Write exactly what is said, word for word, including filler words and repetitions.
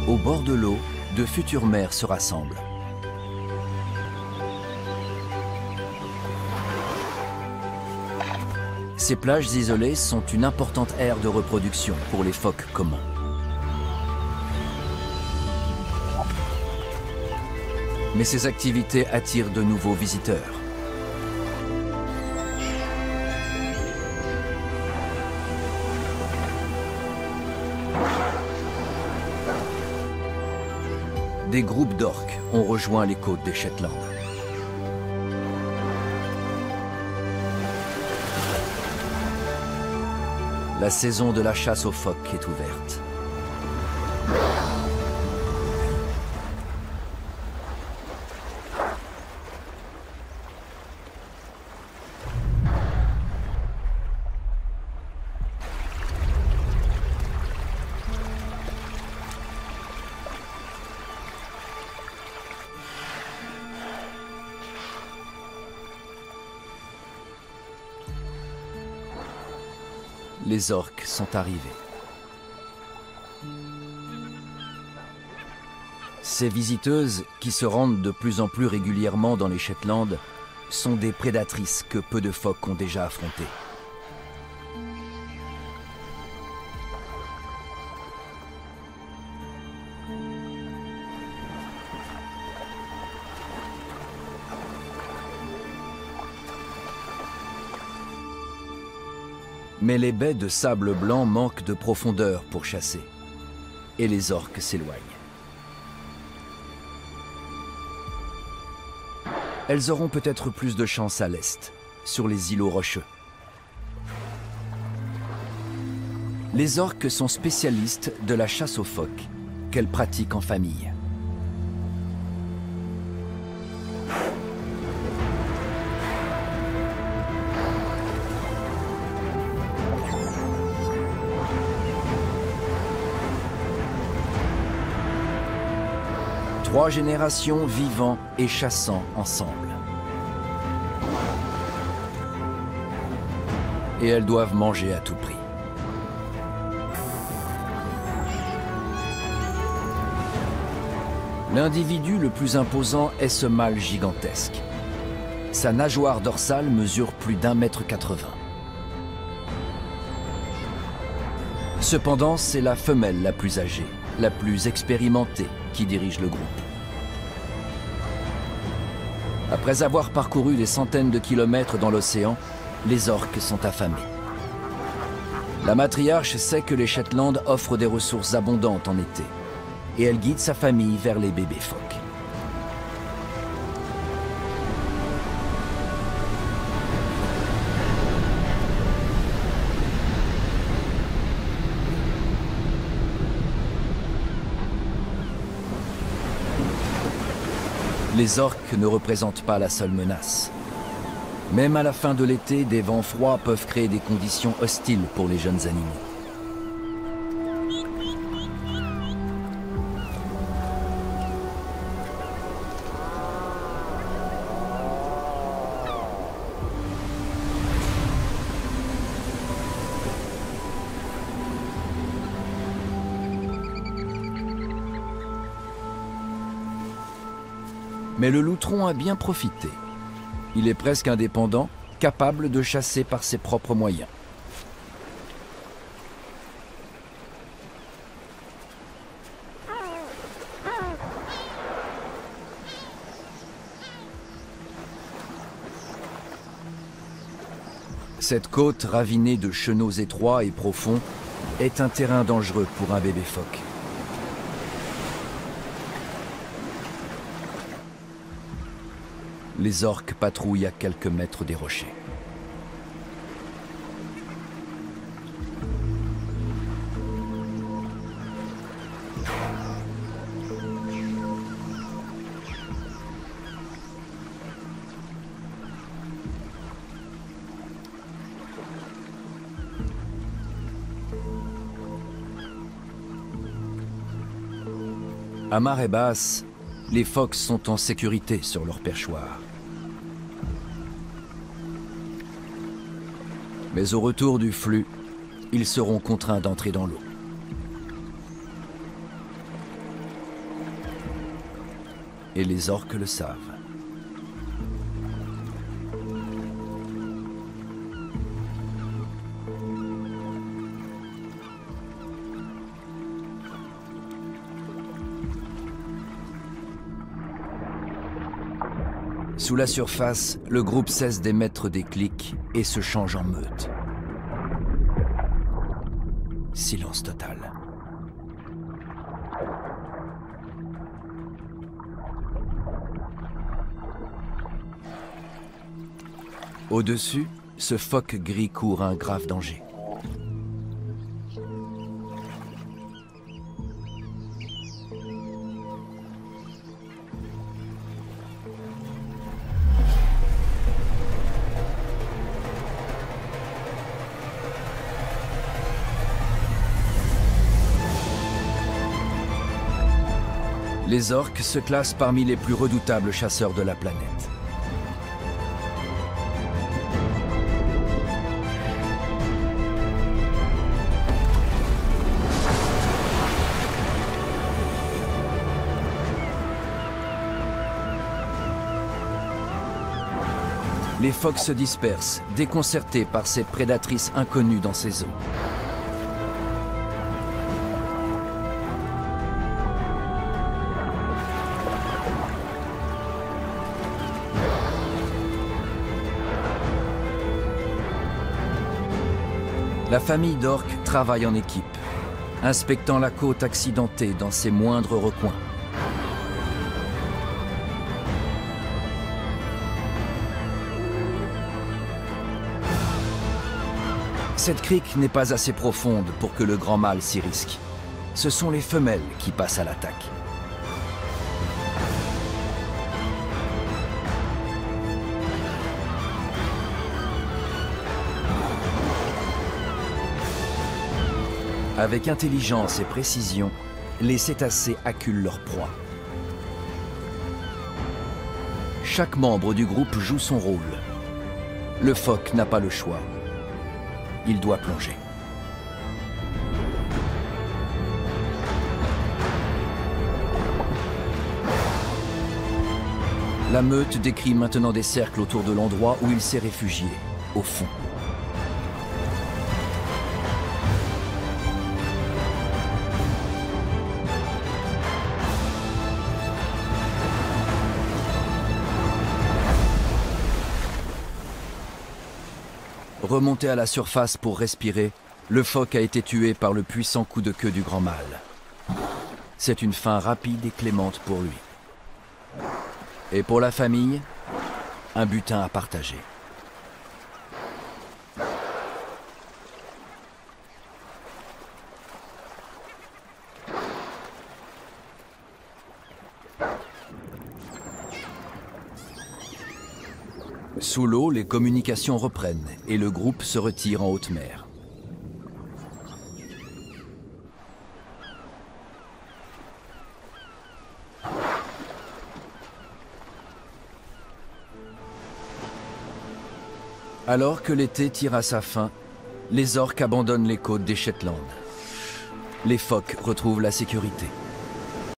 Au bord de l'eau, de futures mères se rassemblent. Ces plages isolées sont une importante aire de reproduction pour les phoques communs. Mais ces activités attirent de nouveaux visiteurs. Des groupes d'orques ont rejoint les côtes des Shetland. La saison de la chasse aux phoques est ouverte. Les orques sont arrivés. Ces visiteuses, qui se rendent de plus en plus régulièrement dans les Shetland, sont des prédatrices que peu de phoques ont déjà affrontées. Mais les baies de sable blanc manquent de profondeur pour chasser, et les orques s'éloignent. Elles auront peut-être plus de chance à l'est, sur les îlots rocheux. Les orques sont spécialistes de la chasse aux phoques, qu'elles pratiquent en famille. Trois générations vivant et chassant ensemble. Et elles doivent manger à tout prix. L'individu le plus imposant est ce mâle gigantesque. Sa nageoire dorsale mesure plus d'un mètre quatre-vingts. Cependant, c'est la femelle la plus âgée, la plus expérimentée, qui dirige le groupe. Après avoir parcouru des centaines de kilomètres dans l'océan, les orques sont affamés. La matriarche sait que les Shetland offrent des ressources abondantes en été, et elle guide sa famille vers les bébés phoques. Les orques ne représentent pas la seule menace. Même à la fin de l'été, des vents froids peuvent créer des conditions hostiles pour les jeunes animaux. Mais le loutron a bien profité. Il est presque indépendant, capable de chasser par ses propres moyens. Cette côte ravinée de chenaux étroits et profonds est un terrain dangereux pour un bébé phoque. Les orques patrouillent à quelques mètres des rochers. À marée basse, les phoques sont en sécurité sur leur perchoir. Mais au retour du flux, ils seront contraints d'entrer dans l'eau. Et les orques le savent. Sous la surface, le groupe cesse d'émettre des clics et se change en meute. Silence total. Au-dessus, ce phoque gris court un grave danger. Les orques se classent parmi les plus redoutables chasseurs de la planète. Les phoques se dispersent, déconcertés par ces prédatrices inconnues dans ces eaux. La famille d'orques travaille en équipe, inspectant la côte accidentée dans ses moindres recoins. Cette crique n'est pas assez profonde pour que le grand mâle s'y risque. Ce sont les femelles qui passent à l'attaque. Avec intelligence et précision, les cétacés acculent leur proie. Chaque membre du groupe joue son rôle. Le phoque n'a pas le choix. Il doit plonger. La meute décrit maintenant des cercles autour de l'endroit où il s'est réfugié, au fond. Remonté à la surface pour respirer, le phoque a été tué par le puissant coup de queue du grand mâle. C'est une fin rapide et clémente pour lui. Et pour la famille, un butin à partager. Sous l'eau, les communications reprennent et le groupe se retire en haute mer. Alors que l'été tire à sa fin, les orques abandonnent les côtes des Shetland. Les phoques retrouvent la sécurité.